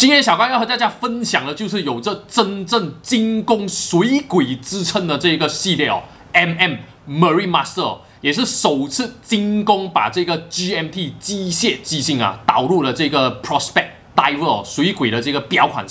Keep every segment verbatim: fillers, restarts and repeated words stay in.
今天小刚要和大家分享的就是有着真正精工水鬼之称的这个系列哦 ，M M Marine Master、哦、也是首次精工把这个 G M T 机械机芯啊导入了这个 Prospect Diver、哦、水鬼的这个表款。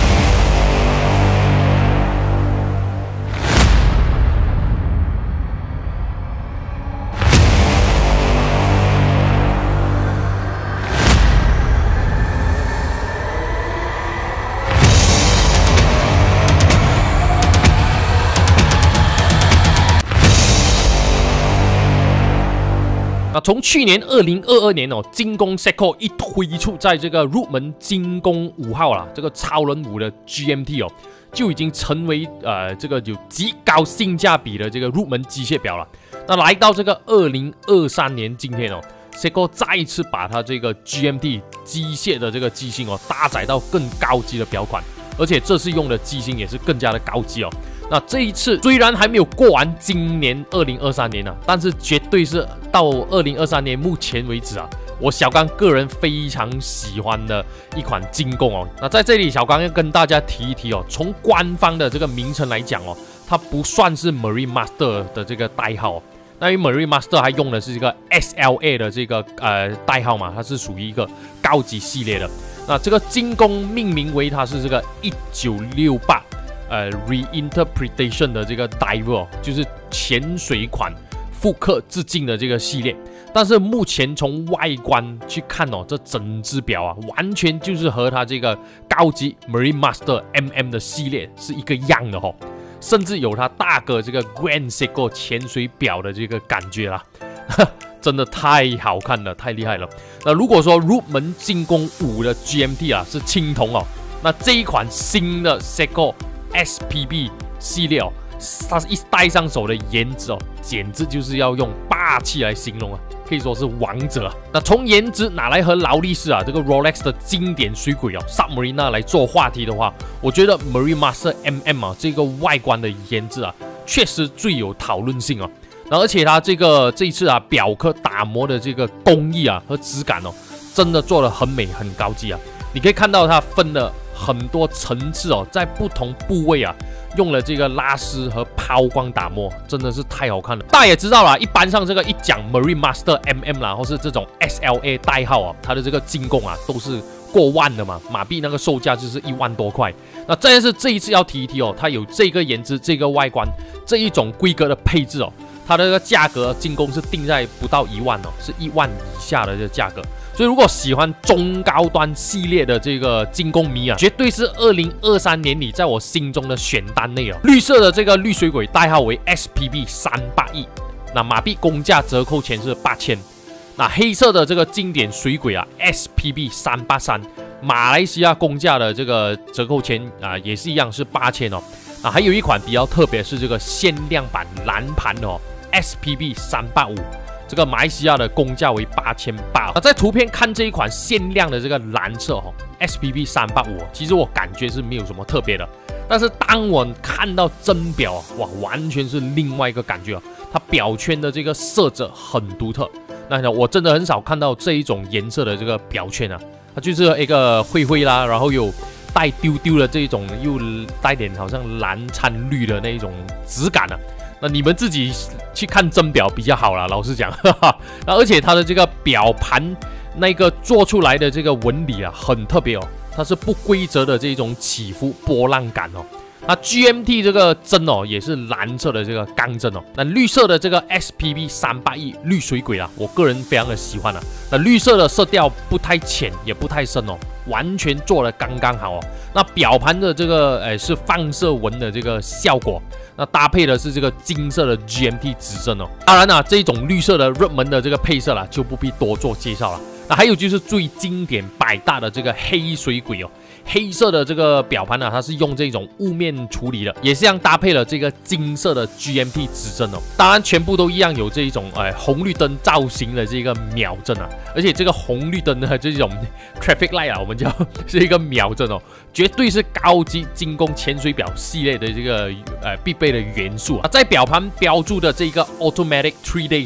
那从去年二零二二年哦，精工 Seiko 一推出，在这个入门精工五号啦，这个超人五的 G M T 哦，就已经成为呃这个有极高性价比的这个入门机械表了。那来到这个二零二三年今天哦 ，Seiko 再一次把它这个 G M T 机械的这个机芯哦，搭载到更高级的表款，而且这次用的机芯也是更加的高级哦。 那这一次虽然还没有过完今年二零二三年啊，但是绝对是到二零二三年目前为止啊，我小刚个人非常喜欢的一款精工哦。那在这里，小刚要跟大家提一提哦，从官方的这个名称来讲哦，它不算是 Marine Master 的这个代号、哦。那因为 Marine Master 还用的是这个 S L A 的这个呃代号嘛，它是属于一个高级系列的。那这个精工命名为它是这个一九六八。 呃 ，reinterpretation 的这个 diver 就是潜水款复刻致敬的这个系列，但是目前从外观去看哦，这整只表啊，完全就是和它这个高级 Marine Master M M 的系列是一个样的哦，甚至有它大哥这个 Grand Seiko 潜水表的这个感觉啦，真的太好看了，太厉害了。那如果说入门精工五的 G M T 啊是青铜哦，那这一款新的 Seiko S P B 系列哦，它一戴上手的颜值哦，简直就是要用霸气来形容啊，可以说是王者啊。那从颜值拿来和劳力士啊这个 Rolex 的经典水鬼哦 Submariner 来做话题的话，我觉得 Marine Master M M 啊这个外观的颜值啊，确实最有讨论性哦。那而且它这个这一次啊表壳打磨的这个工艺啊和质感哦，真的做得很美很高级啊。你可以看到它分了 很多层次哦，在不同部位啊，用了这个拉丝和抛光打磨，真的是太好看了。大家也知道啦，一般上这个一讲 Marine Master M M 啦，或是这种 S L A 代号啊，它的这个精工啊都是过万的嘛，马币那个售价就是一万多块。那但是这一次要提一提哦，它有这个颜值、这个外观、这一种规格的配置哦，它的这个价格精工是定在不到一万哦，是一万以下的这个价格。 所以，如果喜欢中高端系列的这个精工迷啊，绝对是二零二三年里在我心中的选单内啊。绿色的这个绿水鬼代号为 S P B 三八一，那马币公价折扣前是八千。那黑色的这个经典水鬼啊 ，S P B 三八三，马来西亚公价的这个折扣前啊也是一样是八千哦。啊，还有一款比较特别是这个限量版蓝盘的哦 ，S P B 三八五。 这个马来西亚的公价为八千八。那在图片看这一款限量的这个蓝色哈 ，S P B 三八五，其实我感觉是没有什么特别的。但是当我看到真表啊，哇，完全是另外一个感觉啊！它表圈的这个色泽很独特，那我真的很少看到这一种颜色的这个表圈啊，它就是一个灰灰啦，然后有带丢丢的这种，又带点好像蓝掺绿的那一种质感啊。 那你们自己去看真表比较好啦，老实讲，哈哈。那而且它的这个表盘那个做出来的这个纹理啊，很特别哦，它是不规则的这种起伏波浪感哦。那 G M T 这个针哦，也是蓝色的这个钢针哦。那绿色的这个 S P B 三八一绿水鬼啊，我个人非常的喜欢啊。那绿色的色调不太浅，也不太深哦，完全做得刚刚好哦。那表盘的这个诶是放射纹的这个效果。 那搭配的是这个金色的 G M T 指针哦，当然啦、啊，这种绿色的热门的这个配色啦，就不必多做介绍了。那还有就是最经典百搭的这个黑水鬼哦，黑色的这个表盘呢、啊，它是用这种雾面处理的，也是这样搭配了这个金色的 G M T 指针哦。当然，全部都一样有这一种呃红绿灯造型的这个秒针啊，而且这个红绿灯呢，这种 traffic light 啊，我们叫是一个秒针哦，绝对是高级精工潜水表系列的这个呃必备的元素啊。在表盘标注的这个 automatic three days。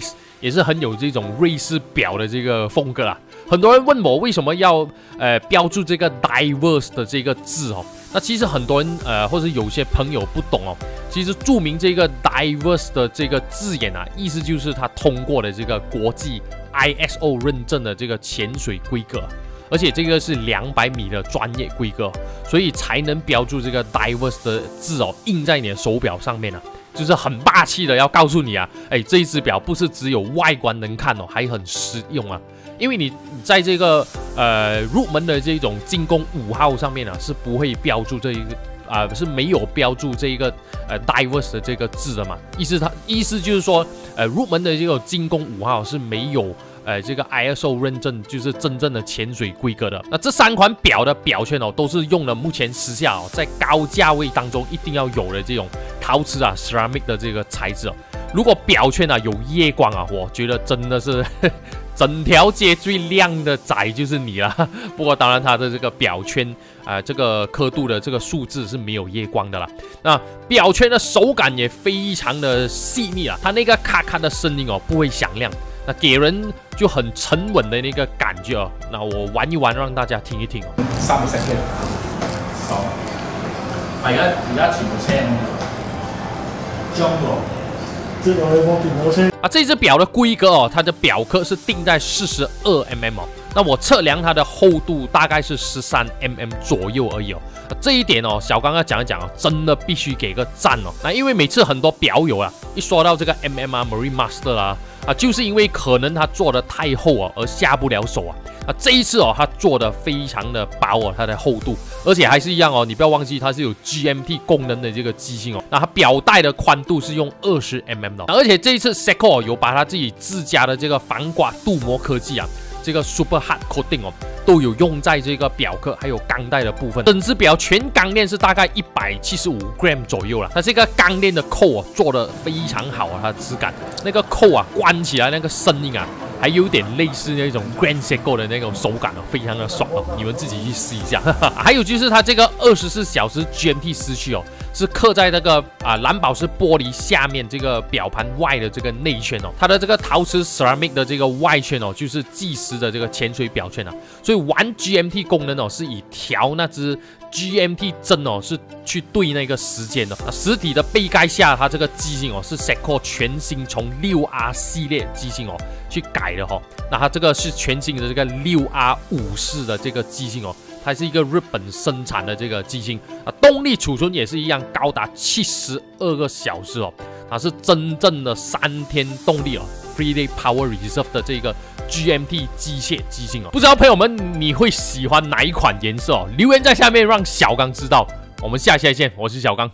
也是很有这种瑞士表的这个风格啊。很多人问我为什么要呃标注这个 diverse 的这个字哦，那其实很多人呃或者有些朋友不懂哦，其实注明这个 diverse 的这个字眼啊，意思就是它通过的这个国际 I S O 认证的这个潜水规格。而且这个是两百米的专业规格，所以才能标注这个 diverse 的字哦，印在你的手表上面啊，就是很霸气的要告诉你啊，哎，这一只表不是只有外观能看哦，还很实用啊。因为你在这个呃入门的这种精工五号上面啊，是不会标注这一个啊、呃，是没有标注这一个呃 diverse 的这个字的嘛。意思它意思就是说，呃入门的这个精工五号是没有。呃，这个 I S O 认证就是真正的潜水规格的。那这三款表的表圈哦，都是用了目前时下哦，在高价位当中一定要有的这种陶瓷啊 ceramic 的这个材质哦。如果表圈啊有夜光啊，我觉得真的是呵整条街最亮的仔就是你了。不过当然它的这个表圈啊、呃，这个刻度的这个数字是没有夜光的啦。那表圈的手感也非常的细腻啊，它那个咔咔的声音哦不会响亮。那给人就很沉稳的那个感觉哦。那我玩一玩，让大家听一听哦。 三個 second， 好。而家而家全部青將喎，這個你冇電腦先。 啊，這只表的規格哦，它的表刻是定在四十二 mm 哦。那我測量它的厚度大概是十三 mm 左右而已哦。這一點哦，小剛要講一講哦，真的必須給個讚哦。那因為每次很多表友啊，一說到這個 mm 啊 Marine Master 啊。啊，就是因为可能它做的太厚啊，而下不了手啊。啊，这一次哦，它做的非常的薄哦，它的厚度，而且还是一样哦，你不要忘记它是有 G M T 功能的这个机芯哦。那它表带的宽度是用二十 mm 的、哦，而且这一次 Seiko 有把它自己自家的这个防刮镀膜科技啊，这个 Super Hard Coating 哦，都有用在这个表壳还有钢带的部分。整只表全钢链是大概一百七十五 gram 左右了。它这个钢链的扣啊做的非常好啊，它的质感，那个扣啊关起来那个声音啊，还有点类似那种 Grand Seiko 的那种手感哦，非常的爽哦，你们自己去试一下。还有就是它这个二十四小时 G M T 时区哦，是刻在那个啊蓝宝石玻璃下面这个表盘外的这个内圈哦，它的这个陶瓷 ceramic 的这个外圈哦，就是计时的这个潜水表圈啊，所以玩 G M T 功能哦，是以调那只 G M T 针哦，是去对那个时间的。那实体的背盖下，它这个机芯哦，是 Seiko 全新从六 R 系列机芯哦去改的哈、哦。那它这个是全新的这个六 R 五式的这个机芯哦。它是一个日本生产的这个机芯啊，动力储存也是一样，高达七十二个小时哦，它是真正的三天动力哦 ，three day power reserve 的这个 G M T 机械机芯哦。不知道朋友们你会喜欢哪一款颜色哦？留言在下面让小刚知道。我们下期再见，我是小刚。